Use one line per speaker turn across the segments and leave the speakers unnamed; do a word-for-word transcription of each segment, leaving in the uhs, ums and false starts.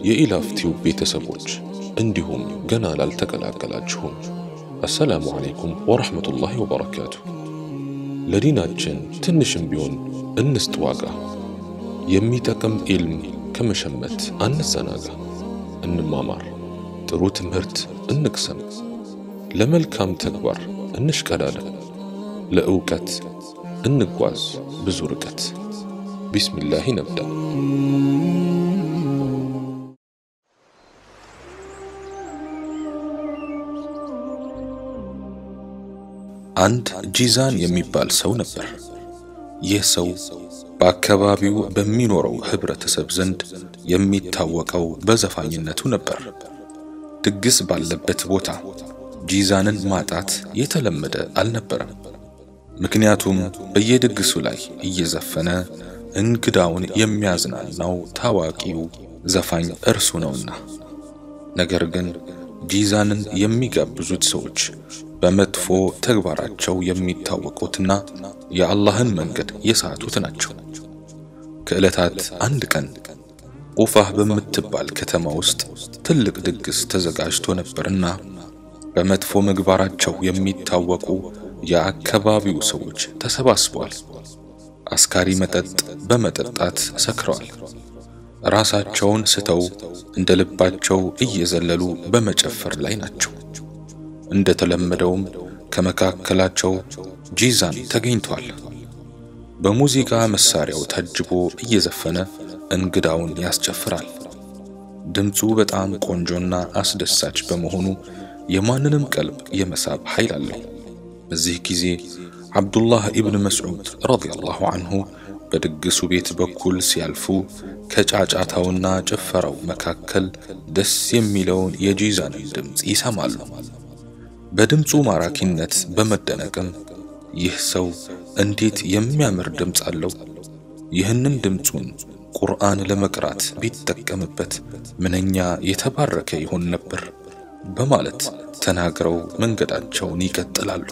የኢላፍቲው ቤተሰቦች እንዲሁም ገና ላልተቀላቀላችሁም አሰላሙ አለይኩም ወራህመቱላሂ ወበረካቱ። ለዲናችን ትንሽም ቢሆን እንስጥ ዋጋ። የሚጠቅም ኢልም ከመሸመት አንዘናጋ። እንማማር፣ ጥሩ ትምህርት እንቅሰም፣ ለመልካም ተግባር እንሽቀዳደም፣ ለእውቀት እንጓዝ ብዙ ርቀት። ቢስሚላህ ነብዳ። አንድ ጂዛን የሚባል ሰው ነበር። ይህ ሰው በአካባቢው በሚኖረው ህብረተሰብ ዘንድ የሚታወቀው በዘፋኝነቱ ነበር። ድግስ ባለበት ቦታ ጂዛንን ማጣት የተለመደ አልነበረም። ምክንያቱም በየድግሱ ላይ እየዘፈነ እንግዳውን የሚያዝናናው ታዋቂው ዘፋኝ እርሱ ነውና። ነገር ግን ጂዛንን የሚጋብዙት ሰዎች በመጥፎ ተግባራቸው የሚታወቁትና የአላህን መንገድ የሳቱት ናቸው። ከዕለታት አንድ ቀን ቁፋህ በምትባል ከተማ ውስጥ ትልቅ ድግስ ተዘጋጅቶ ነበርና በመጥፎ ምግባራቸው የሚታወቁ የአካባቢው ሰዎች ተሰባስበዋል። አስካሪ መጠጥ በመጠጣት ሰክረዋል። ራሳቸውን ስተው እንደ ልባቸው እየዘለሉ በመጨፈር ላይ ናቸው። እንደተለመደውም ከመካከላቸው ጂዛን ተገኝቷል። በሙዚቃ መሳሪያው ታጅቦ እየዘፈነ እንግዳውን ያስጨፍራል። ድምፁ በጣም ቆንጆና አስደሳች በመሆኑ የማንንም ቀልብ የመሳብ ኃይል አለው። በዚህ ጊዜ አብዱላህ ኢብን መስዑድ ረዲየላሁ ዐንሁ በድግሱ ቤት በኩል ሲያልፉ ከጫጫታውና ጭፈራው መካከል ደስ የሚለውን የጂዛንን ድምፅ ይሰማሉ። በድምፁ ማራኪነት በመደነቅም ይህ ሰው እንዴት የሚያምር ድምፅ አለው! ይህንን ድምፁን ቁርአን ለመቅራት ቢጠቀምበት ምንኛ የተባረከ ይሆን ነበር በማለት ተናግረው መንገዳቸውን ይቀጥላሉ።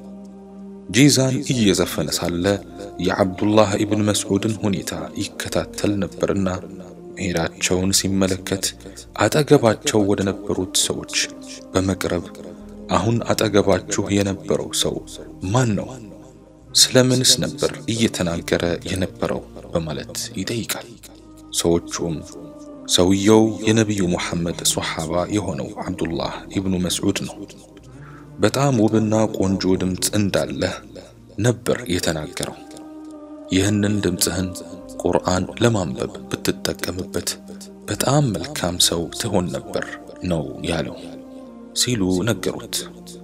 ጂዛን እየዘፈነ ሳለ የአብዱላህ ኢብን መስዑድን ሁኔታ ይከታተል ነበርና መሄዳቸውን ሲመለከት አጠገባቸው ወደ ነበሩት ሰዎች በመቅረብ አሁን አጠገባችሁ የነበረው ሰው ማን ነው? ስለምንስ ነበር እየተናገረ የነበረው በማለት ይጠይቃል። ሰዎቹም ሰውየው የነብዩ መሐመድ ሱሐባ የሆነው አብዱላህ ኢብኑ መስዑድ ነው፣ በጣም ውብና ቆንጆ ድምፅ እንዳለ ነበር የተናገረው። ይህንን ድምፅህን ቁርአን ለማንበብ ብትጠቀምበት በጣም መልካም ሰው ትሆን ነበር ነው ያለው ሲሉ ነገሩት።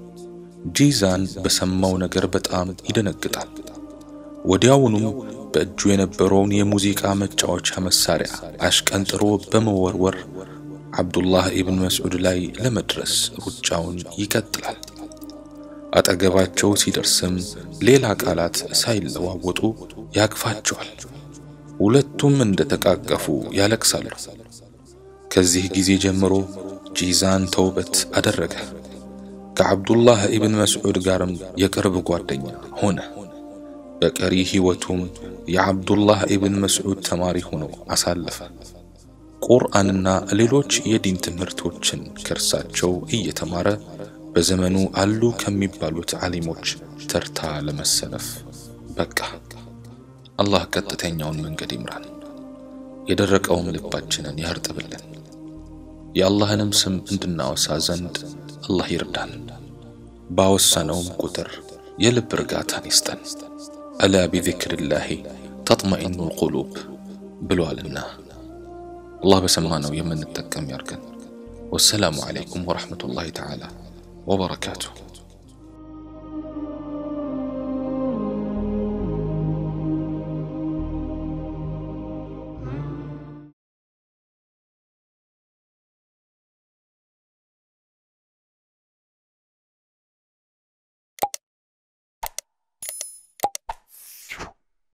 ጂዛን በሰማው ነገር በጣም ይደነግጣል። ወዲያውኑም በእጁ የነበረውን የሙዚቃ መጫወቻ መሳሪያ አሽቀንጥሮ በመወርወር አብዱላህ ኢብን መስዑድ ላይ ለመድረስ ሩጫውን ይቀጥላል። አጠገባቸው ሲደርስም ሌላ ቃላት ሳይለዋወጡ ያቅፋቸዋል። ሁለቱም እንደተቃቀፉ ያለቅሳሉ። ከዚህ ጊዜ ጀምሮ ጂዛን ተውበት አደረገ። ከአብዱላህ ኢብን መስዑድ ጋርም የቅርብ ጓደኛ ሆነ። በቀሪ ህይወቱም የአብዱላህ ኢብን መስዑድ ተማሪ ሆኖ አሳለፈ። ቁርአንና ሌሎች የዲን ትምህርቶችን ከርሳቸው እየተማረ በዘመኑ አሉ ከሚባሉት ዓሊሞች ተርታ ለመሰለፍ በቃ። አላህ ቀጥተኛውን መንገድ ይምራን፣ የደረቀውን ልባችንን ያርጥብልን። የአላህንም ስም እንድናወሳ ዘንድ አላህ ይርዳን። ባወሳነውም ቁጥር የልብ እርጋታን ይስጠን። አላ ቢዚክሪላሂ ተጥመኢኑል ቁሉብ ብሏልና። አላህ በሰማነው የምንጠቀም ያርገን። ወሰላሙ ዐለይኩም ወረሕመቱላሂ ተዓላ ወበረካቱሁ።